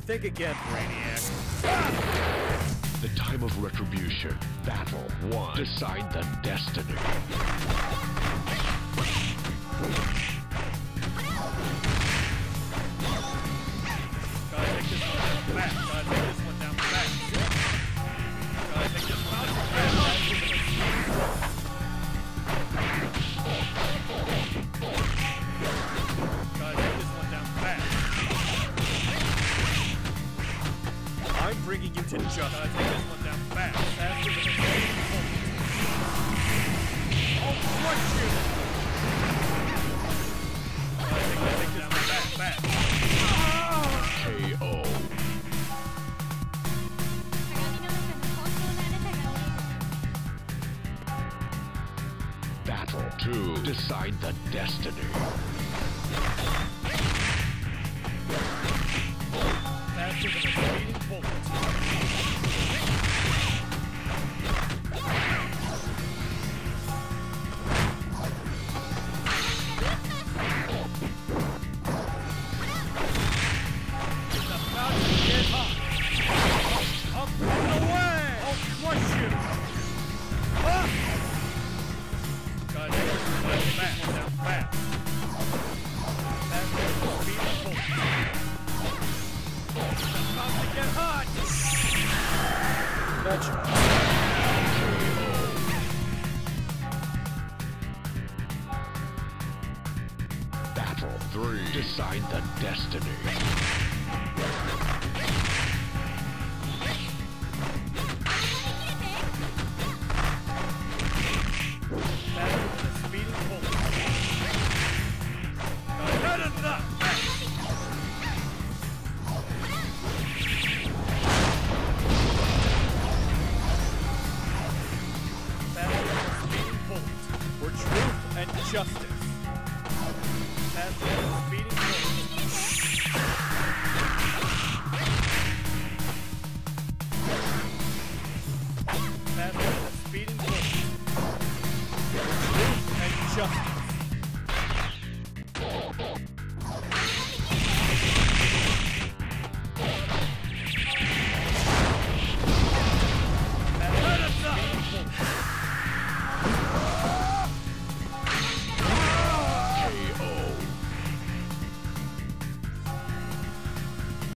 Think again, Brainiac. The time of retribution. Battle 1. Decide the destiny. Gotta take this one down fast. Gotta take this one down fast. Gotta take this one down fast. Gotta take this one down fast. I'm bringing you to justice. Gotta take this one down fast. Faster than a speeding bullet. I'll crush you! Gotta take this one fast, fast. KO. Battle 2. Decide the destiny. Faster than a speeding bullet. It's about to get hot. Up and away! I'll crush you! Ah! Gotta take this one down fast, down fast. Faster than a speeding bullet. It's about to get hot! Gotcha. Battle 3. Decide the destiny.